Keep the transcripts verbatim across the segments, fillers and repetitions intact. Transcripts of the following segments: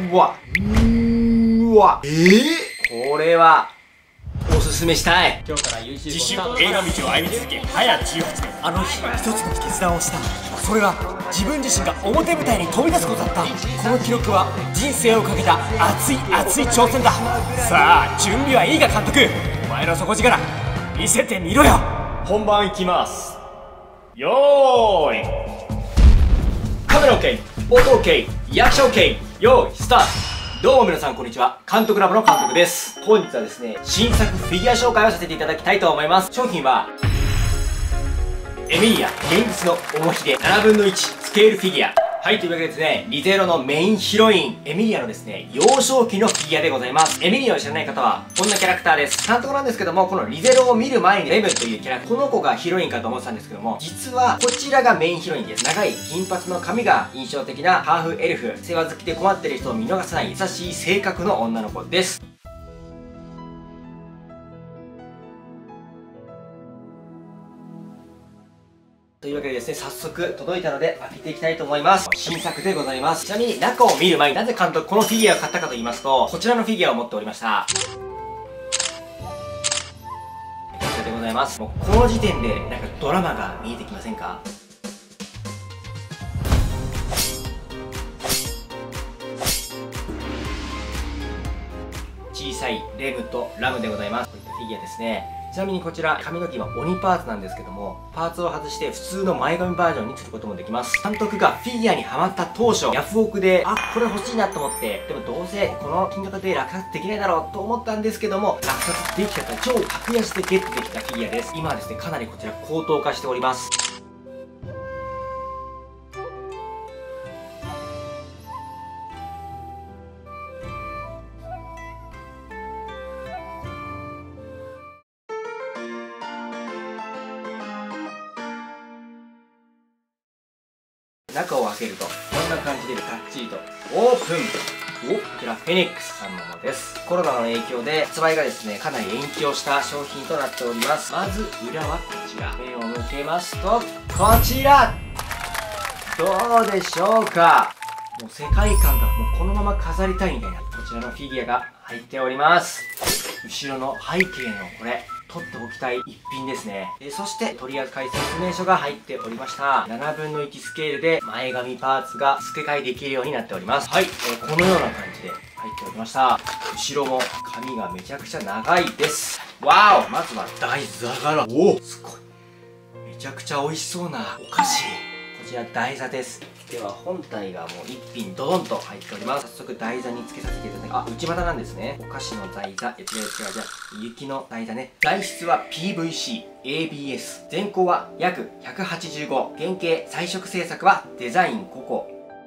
うわうわえー、これはおすすめしたい。今日から ユーチューブ自主映画道を歩み続け早じゅうはちねん。あの日一つの決断をした。それは自分自身が表舞台に飛び出すことだった。この記録は人生をかけた熱い熱い挑戦だ。さあ準備はいいか監督、お前の底力見せてみろよ。本番いきます。よーい、カメラ OK、 音 OK、 役者 OK、 よーいスタート。どうも皆さんこんにちは、監督ラボの監督です。本日はですね、新作フィギュア紹介をさせていただきたいと思います。商品はエミリア現実の重ひでななぶんのいちスケールフィギュア。はい、というわけでですね、リゼロのメインヒロインエミリアのですね、幼少期のフィギュアでございます。エミリアを知らない方はこんなキャラクターです。監督なんですけども、このリゼロを見る前にレブンというキャラ、この子がヒロインかと思ってたんですけども、実はこちらがメインヒロインです。長い金髪の髪が印象的なハーフエルフ、世話好きで困ってる人を見逃さない優しい性格の女の子です。というわけでですね、早速届いたので開けていきたいと思います。新作でございます。ちなみに中を見る前になぜ監督このフィギュアを買ったかと言いますと、こちらのフィギュアを持っておりました。こちらでございます。もうこの時点でなんかドラマが見えてきませんか？小さいレムとラムでございます。こういったフィギュアですね。ちなみにこちら髪の毛は鬼パーツなんですけども、パーツを外して普通の前髪バージョンにすることもできます。監督がフィギュアにハマった当初、ヤフオクであこれ欲しいなと思って、でもどうせこの金額で落札できないだろうと思ったんですけども、落札できた超格安でゲットできたフィギュアです。今はですね、かなりこちら高騰化しております。中を開けるとこんな感じでがっちりとオープン。お、こちらフェニックスさんのものです。コロナの影響で発売がですねかなり延期をした商品となっております。まず裏はこちら、目を向けますとこちら、どうでしょうか。もう世界観がもうこのまま飾りたいみたいなこちらのフィギュアが入っております。後ろの背景のこれ取っておきたい一品ですね。えそして取扱説明書が入っておりました。ななぶんのいちスケールで前髪パーツが付け替えできるようになっております。はい、えこのような感じで入っておりました。後ろも髪がめちゃくちゃ長いです。わお、まずは大豆柄。おお、すごい、めちゃくちゃ美味しそうなお菓子。こちら台座です。では本体がもう一品ドドンと入っております。早速台座につけさせていただき、あ、内股なんですね。お菓子の台座、え違う違う違う、雪の台座ね。材質は ピーブイシー、エービーエス、全高は約ひゃくはちじゅうご、原型彩色製作はデザインココ。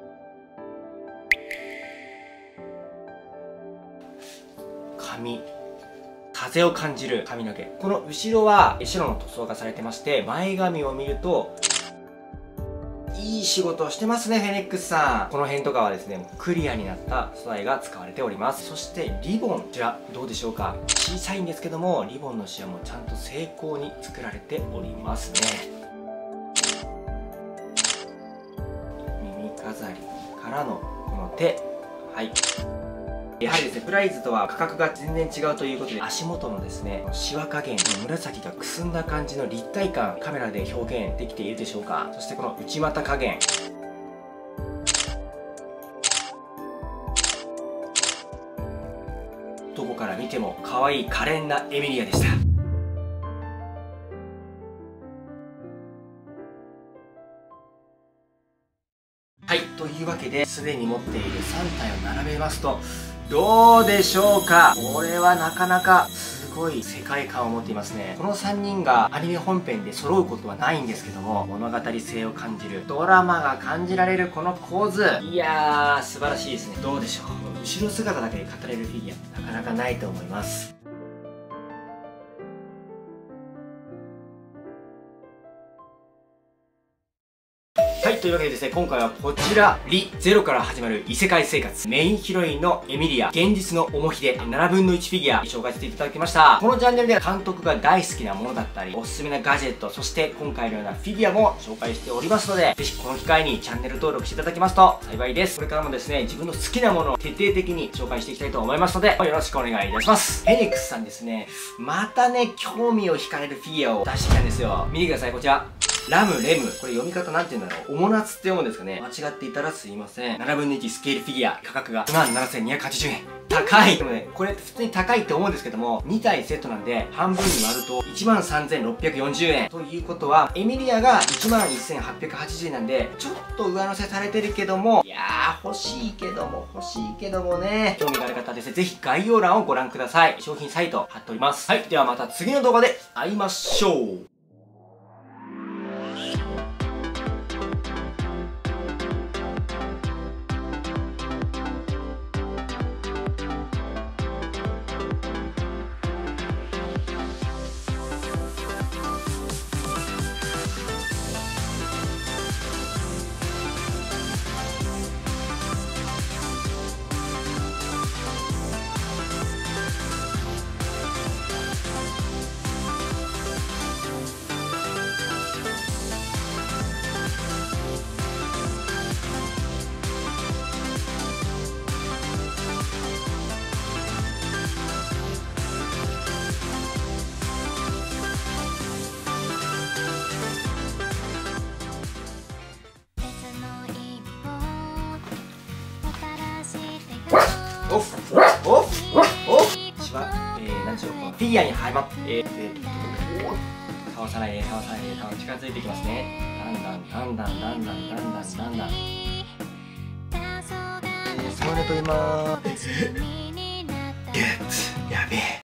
髪、風を感じる髪の毛。この後ろは白の塗装がされてまして、前髪を見るといい仕事をしてますね、フェニックスさん。この辺とかはですね、もうクリアになった素材が使われております。そしてリボン、こちらどうでしょうか。小さいんですけども、リボンのシワもちゃんと精巧に作られておりますね。耳飾りからのこの手、はい。やはりですね、プライズとは価格が全然違うということで、足元のですね、シワ加減の紫がくすんだ感じの立体感、カメラで表現できているでしょうか。そしてこの内股加減、どこから見ても可愛い可憐なエミリアでした。はい、というわけで、すでに持っているさんたいを並べますと、どうでしょうか。これはなかなかすごい世界観を持っていますね。このさんにんがアニメ本編で揃うことはないんですけども、物語性を感じる、ドラマが感じられるこの構図、いやー素晴らしいですね。どうでしょう。後ろ姿だけで語れるフィギュアなかなかないと思います。はい、 というわけでですね、今回はこちら、リ・ゼロから始まる異世界生活、メインヒロインのエミリア、現実の重ひでななぶんのいちフィギュア、紹介させていただきました。このチャンネルでは監督が大好きなものだったり、おすすめなガジェット、そして今回のようなフィギュアも紹介しておりますので、ぜひこの機会にチャンネル登録していただきますと幸いです。これからもですね、自分の好きなものを徹底的に紹介していきたいと思いますので、よろしくお願いいたします。フェニックスさんですね、またね、興味を惹かれるフィギュアを出してきたんですよ。見てください、こちら。ラム、レム。これ読み方なんて言うんだろう。おもなつって読むんですかね。間違っていたらすいません。ななぶんのいちスケールフィギュア。価格がいちまんななせんにひゃくはちじゅうえん。高い。でもね、これ普通に高いって思うんですけども、にたいセットなんで、半分に割るといちまんさんぜんろっぴゃくよんじゅうえん。ということは、エミリアがいちまんせんはっぴゃくはちじゅうえんなんで、ちょっと上乗せされてるけども、いやー、欲しいけども、欲しいけどもね。興味がある方はですね、ぜひ概要欄をご覧ください。商品サイト貼っております。はい。ではまた次の動画で会いましょう。オフオフオフしば、えー、何でしょう、このフィギュアにはまって、えー、倒さないで倒さないで倒近づいてきますね。だんだんだんだんだんだんだんだんだんだん、えー、サムネ撮りまーす。ゲッツやべえ。